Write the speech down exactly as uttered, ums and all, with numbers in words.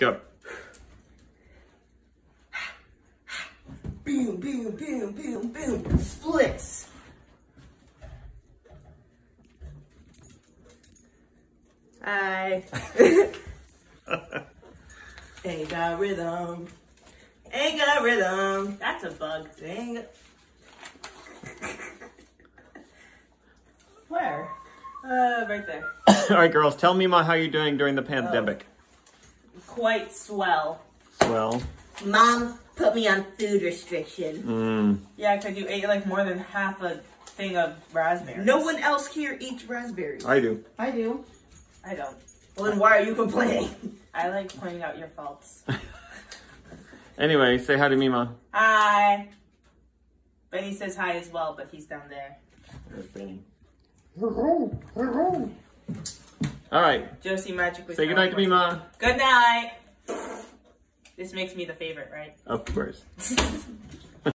Go. Boom, boom, boom, boom, boom. Splits. Hi. Ain't got rhythm. Ain't got rhythm. That's a bug. Ain't got... Where? Uh, right there. All right, girls, tell Mima how you're doing during the pandemic. Oh. Quite swell. Swell. Mom put me on food restriction. Mm. Yeah, because you ate like more than half a thing of raspberries. No one else here eats raspberries. I do. I do. I don't. Well, then why are you complaining? I like pointing out your faults. Anyway, say hi to Mima. Hi. Benny says hi as well, but he's down there. There's Benny. All right. Josie magically. Say goodnight to Mima. Good night. This makes me the favorite, right? Of course.